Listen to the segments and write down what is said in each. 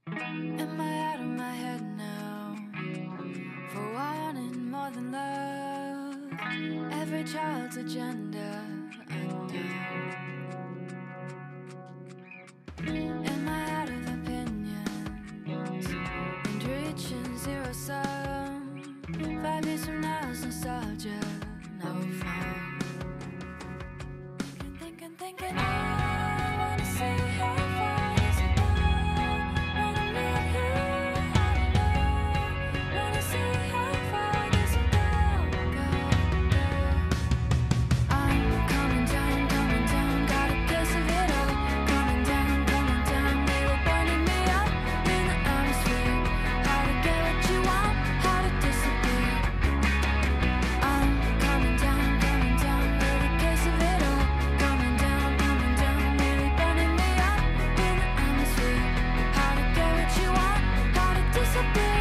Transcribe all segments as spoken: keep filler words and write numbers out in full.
Am I out of my head now for wanting more than love? Every child's agenda I know. Am I out of opinions and reaching zero sum? Five years from now is nostalgia. Now we found. Thinking, thinking, thinking. I wanna see how far does it go. Wanna meet here, I don't know. Wanna see how far does it go, go, go. I'm coming down, coming down, got a taste of it all. Coming down, coming down, really burning me up in the atmosphere. How to get what you want, how to disappear. I'm coming down, coming down, really taste of it all. Coming down, coming down, really burning me up in the atmosphere. How to get what you want, how to disappear.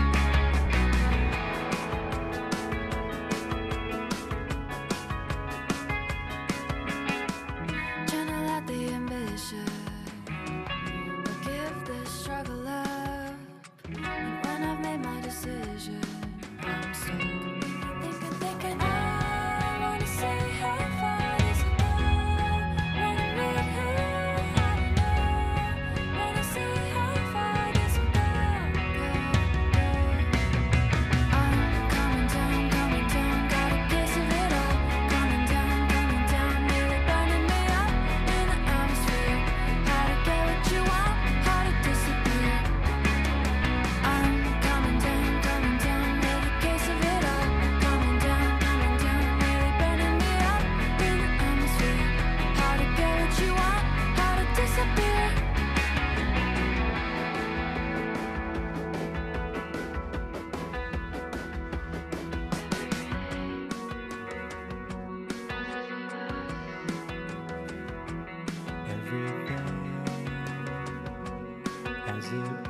Channel out the ambition, but give the struggle up. And when I've made my decision, I'm stuck. Thinking, thinking, I wanna see how far does it go. Wanna meet here, I don't know. Wanna see how far does it go, go, go. I'm coming down, coming down, got a taste of it all. Coming down, coming down, really burning me up in the atmosphere. How to get what you want, how to disappear. I'm coming down, coming down, really taste of it all. Coming down, coming down, really burning me up in the atmosphere. How to get what you want, how to disappear. Everything as it